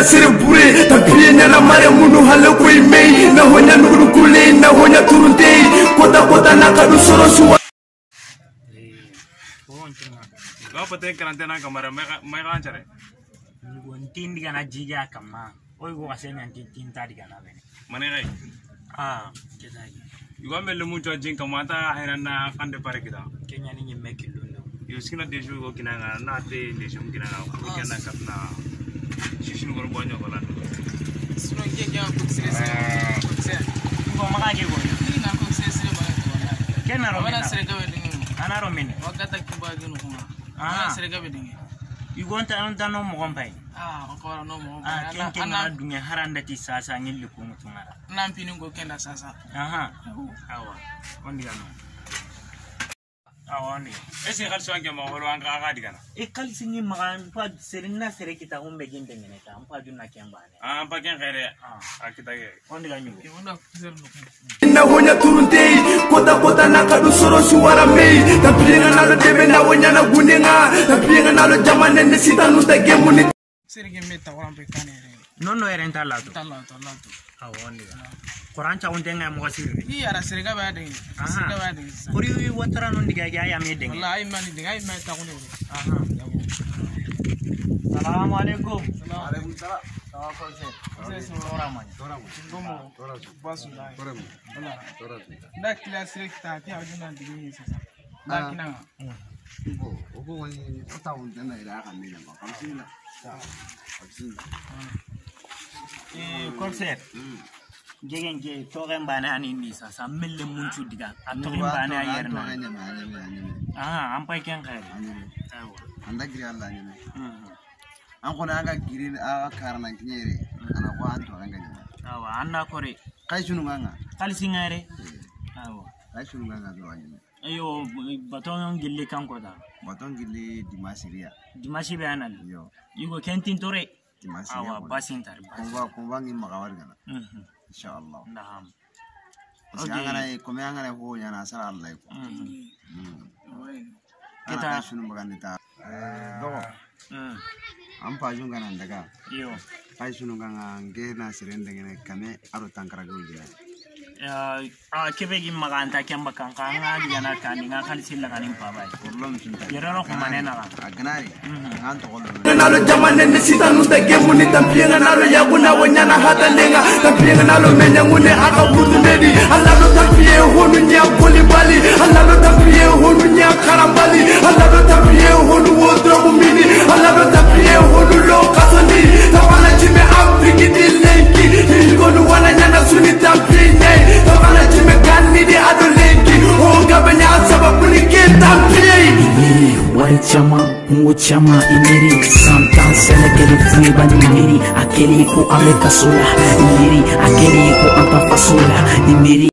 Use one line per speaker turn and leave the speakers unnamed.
sere bure tapi na mare munu hale ko imei na honya nuru kule na honya turunte kota na kadu soro suwa
apa teh karantina kamar mereka ancare
gontin diga na jiga kama oi go asenya tin tadi kana bene
mana kai
kita
yugo melu mun jojin kamata herana kande pare kita
kenya ni nyemme kilundo
yo sikina deju go kinanga na te deju kinanga ko kana kapna shishin gor bonyo ko lan
suno kenya ko sese
ko makaje go
ni na ko sese ba
kenna ro
wana sere ga wedingi
ana ro min
wakata kiba ginu kuma wana sere ga wedingi
yugonta on tano mo kompay
ko no mo
ken na dunya haranda ti sasa ngilli ko mutungara
nampini ngo kenda sasa
awa on diga no awa ni
ese khalso ange ma horo an ga digana
e kalsi ni magan pa serina sere kita umbe ginde ngene ta ampa junna kembane
pa ken khere akita ge
on diga nyu
wona zerno
na honya turunte kota na kadu soro suwara mei tapi na lo debe na wonya na gunenga tapi na lo jamane ne sitanu ta gemuni
serige meta wambe kanere
nono erenta lato
talato
awon diga korancha on denga mo sirri
ni ara serega ba de serega ba de
kuri watara non diga ya me denga
wallahi mani diga ay meta ko ne
assalamu alaikum
wa alaikum salam
sese ora
ngomo basu dai wala da kila selekta ti ajuna digi sasa da kina
ogo wani ota wanda na ila kan ne ba kamsina
concert jegen je togen bana ani ni sasa melle munchu diga atogen bana yerna am pay ken khair
anda giri Allah ne an ko na ga giri a karna kinyere ana ko an to anga ne
anna kore
kai shunu nganga
kalsi ngare
kai shunu nganga do wani
ayo baton gilli kan ko da
baton gilli dimashi
be anal
yo
yugo kentin tore
dimashi
basintar
ko bangi magawar gana inshallah
na'am
ngana ko me ngana ho nyana sala Allah ko
kita
shunu maganda ta do am pa junga nan daga
yo
kai shunu nganga ngena sirende ngene kame aro tankara guldi
kebe gi maganta kemba kan nga digana kani nga kan silla kanin pabay yerano ko manena
agnari anto gollo
nalo jamane ne sitanu ta gemuni tampienga nalo yaguna wonyana hata lenga tampienga nalo menyangune aka budu nedi alalo tampie honu nya bolibali alalo tampie honu nya karambali alalo tampie honu wodro mumini alalo tampie honu lo kasoni tabana jime afriki dilenki ngonu wana nyana suni tampie tabana jime ganni di adolenki o gabanya sababu ni ketampie
wari chama ungu chama imiri santan senekeli fuibani imiri akeli ku ameka sola imiri akeli ku ampa fasola imiri